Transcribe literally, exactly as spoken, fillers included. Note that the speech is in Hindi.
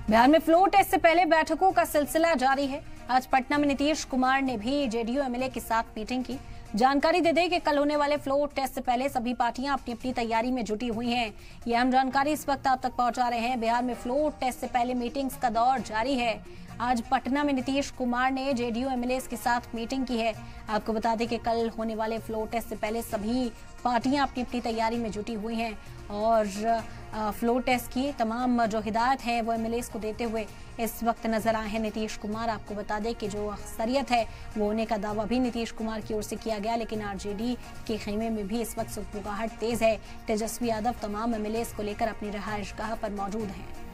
बिहार में फ्लोर टेस्ट से पहले बैठकों का सिलसिला जारी है। आज पटना में नीतीश कुमार ने भी जेडीयू एमएलए के साथ मीटिंग की। जानकारी दे दें कि कल होने वाले फ्लोर टेस्ट से पहले सभी पार्टियां अपनी अपनी तैयारी में जुटी हुई हैं। ये हम जानकारी इस वक्त आप तक पहुंचा रहे हैं। बिहार में फ्लोर टेस्ट से पहले मीटिंग्स का दौर जारी है। आज पटना में नीतीश कुमार ने जेडीयू एमएलए के साथ मीटिंग की है। आपको बता दें कि कल होने वाले फ्लोर टेस्ट से पहले सभी पार्टियां अपनी अपनी तैयारी में जुटी हुई हैं और फ्लोर टेस्ट की तमाम जो हिदायत है वो एमएलए को देते हुए इस वक्त नजर आए हैं नीतीश कुमार। आपको बता दें कि जो अक्सरियत है वो होने का दावा भी नीतीश कुमार की ओर से किया गया, लेकिन आरजेडी के खेमे में भी इस वक्त सुगबुगाहट तेज है। तेजस्वी यादव तमाम एमएलए को लेकर अपनी रिहाइशगाह पर मौजूद हैं।